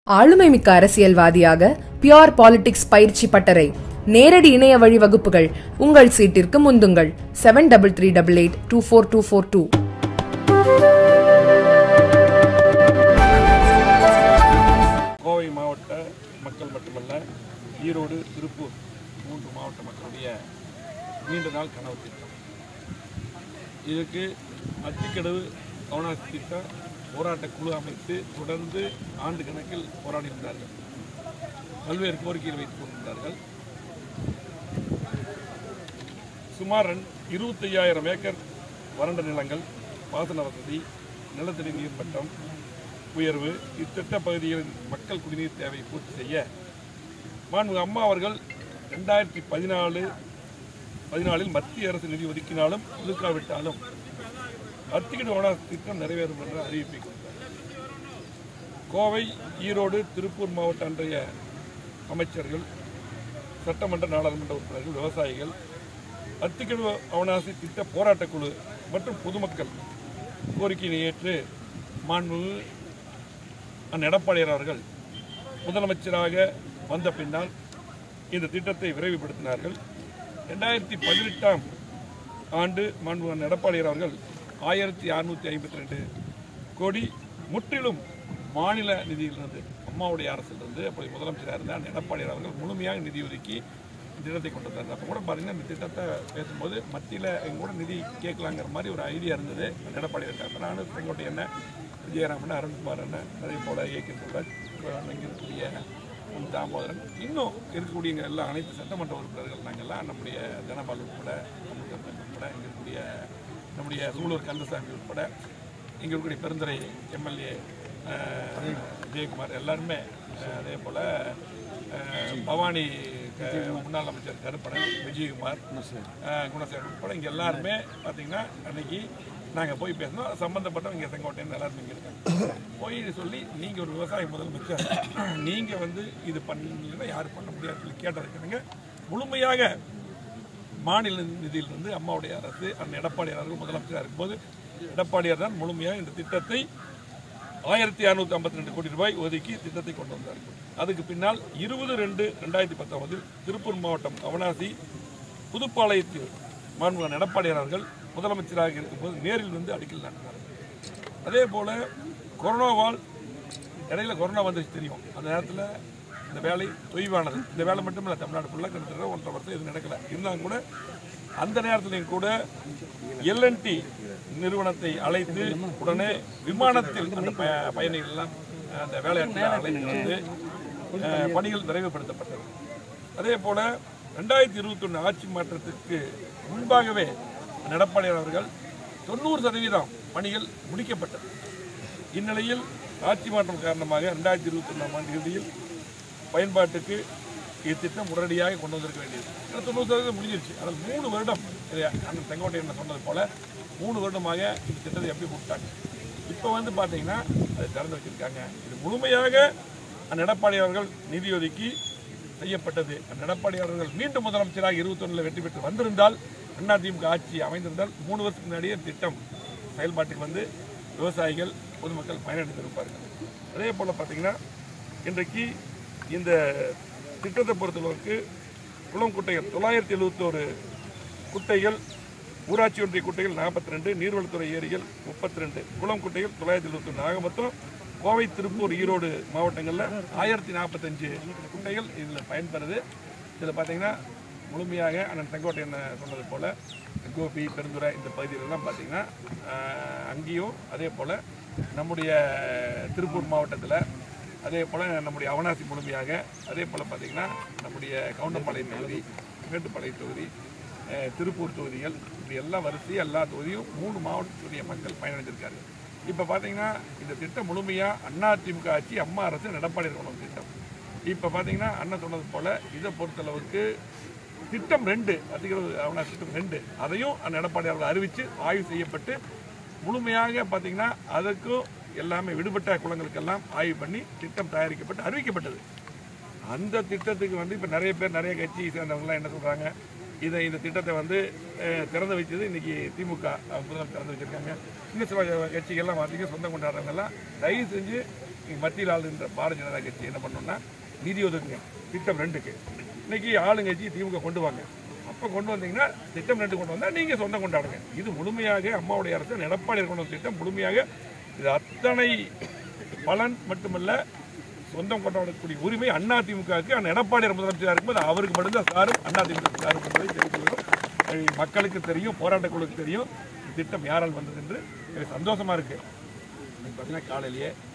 ஆளுமை மிக்க அரசியல்வாதியாக பியோர் பாலிடிக்ஸ் பயிற்சி பட்டறை, நேரடி இணைய வழி வகுப்புகள். உங்கள் சீட்டிற்கு முந்துங்கள். 7338824242. கோவை மாவட்ட மக்கள் மட்டுமல்ல, ஈரோடு, திருப்பூர் 3 மாவட்ட மக்களுடைய நீண்ட நாள் கனவு திட்டம். இதுக்கு அத்திக்கடவு அவனாசி திட்ட போராட்ட குழு அமைத்து தொடர்ந்து ஆண்டு கணக்கில் போராடி வந்தார்கள். பல்வேறு கோரிக்கைகள் வைத்துக் கொண்டிருந்தார்கள். சுமார் 25,000 ஏக்கர் வறண்ட நிலங்கள், பாசன வசதி, நிலத்தடி நீர் மட்டம் உயர்வு, இத்திட்ட பகுதிகளின் மக்கள் குடிநீர் தேவை பூர்த்தி செய்ய மாண்புமிகு அம்மா அவர்கள் 2014 மத்திய அரசு நிதி ஒதுக்கினாலும் ஒதுக்காவிட்டாலும் அத்திக்கடவு அவனாசி திட்டம் நிறைவேறும் என்ற அறிவிப்பை கொடுத்தார். கோவை, ஈரோடு, திருப்பூர் மாவட்ட அன்றைய அமைச்சர்கள், சட்டமன்ற நாடாளுமன்ற உறுப்பினர்கள், விவசாயிகள், அத்திக்கடவு அவனாசி திட்ட போராட்டக்குழு மற்றும் பொதுமக்கள் கோரிக்கையை ஏற்று மாண்புமிகு எடப்பாடியார் அவர்கள் முதலமைச்சராக வந்த பின்னால் இந்த திட்டத்தை விரைவுபடுத்தினார்கள். 2018ஆம் ஆண்டு மாண்புமிகு எடப்பாடியார் அவர்கள் 1652 கோடி முற்றிலும் மாநில நிதியிலிருந்து, அம்மாவுடைய அரசிலிருந்து, அப்படி முதலமைச்சராக இருந்தால் எடப்பாடியார் அவர்கள் முழுமையாக நிதி ஒதுக்கி திட்டத்தை கொண்டு வந்தார். அப்போ கூட பார்த்தீங்கன்னா இந்த திட்டத்தை பேசும்போது மத்தியில் எங்க கூட நிதி கேட்கலாங்கிற மாதிரி ஒரு ஐடியா இருந்தது எடப்பாடியார் இருக்காங்க. நானும் செங்கோட்டை அண்ணன், விஜயராமன், அருண்குமார் அண்ணன், அதே போல் ஏக்கின்றார், இங்கே இருக்கக்கூடிய தாமோதரன், இன்னும் இருக்கக்கூடிய எல்லா அனைத்து சட்டமன்ற உறுப்பினர்கள் நாங்கள்லாம், நம்முடைய தனபால் உட்பட, உட்பட, இங்கே இருக்கக்கூடிய நம்முடைய சூலூர் கந்தசாமி உட்பட, இங்கே இருக்கக்கூடிய பெருந்துறை எம்எல்ஏ ஜெயக்குமார் எல்லாருமே, அதே போல் பவானி முன்னாள் அமைச்சர் கருப்பணன், விஜயகுமார், குணசேகர் உட்பட இங்கே எல்லாருமே பார்த்தீங்கன்னா அன்னைக்கு நாங்கள் போய் பேசணும். சம்மந்தப்பட்டவங்க இங்கே செங்கோட்டையன் எல்லாருமே இங்கே இருக்காங்க. போய் சொல்லி நீங்கள் ஒரு விவசாய முதலமைச்சர், நீங்கள் இது பண்ணலைன்னா யாரும் பண்ண முடியாது சொல்லி கேட்டதுக்கு முழுமையாக மாநில நிதியிலிருந்து அம்மாவுடைய அரசு எடப்பாடியார் அவர்கள் முதலமைச்சராக இருக்கும்போது எடப்பாடியார் தான் முழுமையாக இந்த திட்டத்தை 1652 கோடி ரூபாய் ஒதுக்கி திட்டத்தை கொண்டு வந்தார்கள். அதுக்கு பின்னால் 20/2/2019 திருப்பூர் மாவட்டம் அவனாசி புதுப்பாளையத்தில் மாண்புமிகு எடப்பாடியார் அவர்கள் முதலமைச்சராக இருக்கும்போது நேரில் வந்து அடிக்கல் நாட்டினார்கள். அதே போல கொரோனாவால் இடையில கொரோனா வந்துச்சு தெரியும். அந்த நேரத்தில் இந்த வேலை தொய்வானது. இந்த வேலை மட்டும் இல்லை, தமிழ்நாடு ஃபுல்லாக கிட்டத்தட்ட 1.5 வருஷம் இது நடக்கலை. இருந்தாலும் கூட அந்த நேரத்திலையும் கூட எல்என்டி நிறுவனத்தை அழைத்து உடனே விமானத்தில் அந்த பயணிகள் எல்லாம் அந்த வேலையாட்களை அழைத்து வந்து பணிகள் விரைவுபடுத்தப்பட்டது. அதே போல 2021 ஆட்சி மாற்றத்திற்கு முன்பாகவே எடப்பாடியார் அவர்கள் 90% பணிகள் முடிக்கப்பட்டது. இந்நிலையில் ஆட்சி மாற்றம் காரணமாக 2021ஆம் ஆண்டு இறுதியில் பயன்பாட்டுக்கு இத்திட்டம் உடனடியாக கொண்டு வந்திருக்க வேண்டியது. 90% முடிஞ்சிருச்சு. அதில் 3 வருடம் அந்த செங்கோட்டையன் சொன்னது போல 3 வருடமாக இந்த திட்டத்தை எப்படி கொடுத்தாங்க. இப்போ பார்த்தீங்கன்னா அதை திறந்து வச்சிருக்காங்க. இது முழுமையாக எடப்பாடியார் அவர்கள் நிதி ஒதுக்கி செய்யப்பட்டது. எடப்பாடியார் அவர்கள் மீண்டும் முதலமைச்சராக 21 வெற்றி பெற்று வந்திருந்தால், அதிமுக ஆட்சி அமைந்திருந்தால் 3 வருஷத்துக்கு முன்னாடியே திட்டம் செயல்பாட்டுக்கு விவசாயிகள், பொதுமக்கள் பயனடைந்திருப்பார்கள். அதே போல் பார்த்தீங்கன்னா இன்றைக்கு இந்த திட்டத்தை பொறுத்தளவுக்கு குளம் குட்டைகள் 971 குட்டைகள், ஊராட்சி ஒன்றிய குட்டைகள் 42, நீர்வளத்துறை ஏரிகள் 32, குளம் குட்டைகள் 971, ஆக மொத்தம் கோவை, திருப்பூர், ஈரோடு மாவட்டங்களில் 1045 குட்டைகள் இதில் பயன்பெறுது. இதில் பார்த்தீங்கன்னா முழுமையாக அண்ணன் செங்கோட்டையன் சொன்னது போல் கோபி, பெருந்துறை இந்த பகுதிகளெல்லாம் பார்த்தீங்கன்னா அங்கேயும், அதே போல் நம்முடைய திருப்பூர் மாவட்டத்தில், அதே போல் நம்முடைய அவனாசி முழுமையாக, அதே போல் பார்த்திங்கன்னா நம்முடைய கவுண்டம்பாளையம் தொகுதி, மேட்டுப்பாளையம் தொகுதி, திருப்பூர் தொகுதிகள், இப்படி எல்லாம் வரிசையாக எல்லா தொகுதியும் 3 மாவட்டத்துடைய மக்கள் பயனடைஞ்சிருக்காரு. இப்போ பார்த்தீங்கன்னா இந்த திட்டம் முழுமையாக அதிமுக ஆட்சி, அம்மா அரசு, எடப்பாடியார் கொண்டு வந்த திட்டம். இப்போ பார்த்தீங்கன்னா அண்ணன் சொன்னது போல் இதை பொறுத்தளவுக்கு திட்டம் 2, அத்திக்கடவு அவனாசி திட்டம் 2, அதையும் எடப்பாடியார் அறிவித்து ஆய்வு செய்யப்பட்டு முழுமையாக பார்த்தீங்கன்னா அதற்கும் எல்லாமே விடுபட்ட குளங்களுக்கெல்லாம் ஆய்வு பண்ணி திட்டம் தயாரிக்கப்பட்டு அறிவிக்கப்பட்டது. அந்த திட்டத்துக்கு இப்போ நிறைய பேர், நிறைய கட்சி சேர்ந்தவங்களாம் என்ன சொல்கிறாங்க, இந்த திட்டத்தை திறந்து வச்சது இன்றைக்கி திமுக முதல்வர் திறந்து வச்சுருக்காங்க. இன்னும் சில கட்சிகள்லாம் பார்த்தீங்கன்னா சொந்தம் கொண்டாடுறவங்கெல்லாம் தயவு செஞ்சு மத்தியில் ஆளுன்ற பாரதிய ஜனதா கட்சி என்ன பண்ணோம்னா நிதி ஒதுக்குங்க திட்டம் 2க்கு. இன்னைக்கு ஆளுங்கட்சி திமுக கொண்டு வாங்க. அப்போ கொண்டு வந்தீங்கன்னா திட்டம் 2 கொண்டு வந்தால் நீங்கள் சொந்தம் கொண்டாடுங்க. இது முழுமையாக அம்மாவுடைய அரசு எடப்பாடி கொண்டு வந்த திட்டம் முழுமையாக இது அத்தனை பலன் மட்டுமல்ல சொந்தம் கொண்டாடக்கூடிய உரிமை அதிமுகவுக்கு. அந்த எடப்பாடி முதலமைச்சராக இருக்கும்போது அவருக்கு மட்டும்தான் சாரும் அதிமுக சாரும் என்பதை தெரிவித்துள்ளோம். மக்களுக்கு தெரியும், போராட்ட குழுக்கு தெரியும் திட்டம் யாரால் வந்தது என்று. எனக்கு சந்தோஷமா இருக்கு. பார்த்தீங்கன்னா காலையிலேயே